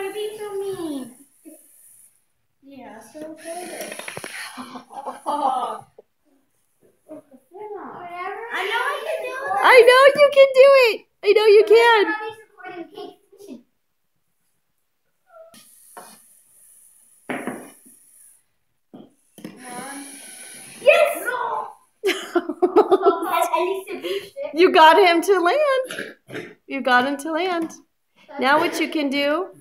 to be so mean. Yeah, so good. Oh. I know I can do it. I know you can do it. I know you can. Yes! No! At least it reached it. You got him to land. You got him to land. Now what you can do